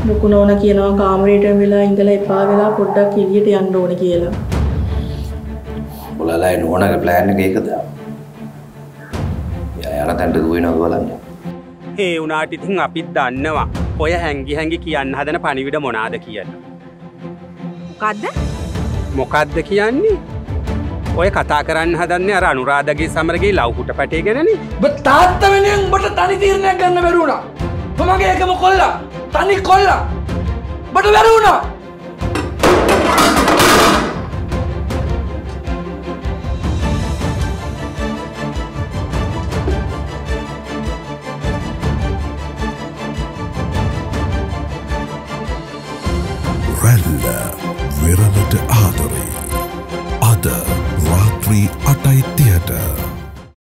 ලොකු නෝනා කියනවා කාමරේට වෙලා ඉඳලා එපා වෙලා පොඩ්ඩක් එළියට යන්න ඕනේ කියලා. ඔයාලා නෝනාගේ ප්ලෑන් එක ඒකද? යා යන තැනට දුවනවා බලන්න. ඒ උනාට ඉතින් අපිත් දන්නවා. ඔය හැංගි හැංගි කියන්න හදන පණිවිඩ මොනවාද කියලා. මොකද්ද? මොකද්ද කියන්නේ? ඔය කතා කරන්න හදන්නේ අර අනුරාධගේ සමරගේ ලව්කුට පැටේ ගැනනේ. ඔබ තාත්තා වෙනුවෙන් ඔබට තනි තීරණයක් ගන්න බැරි වුණා. මගේ එකම කොල්ලා තනි කොල්ලා. ඔබට බැරි වුණා.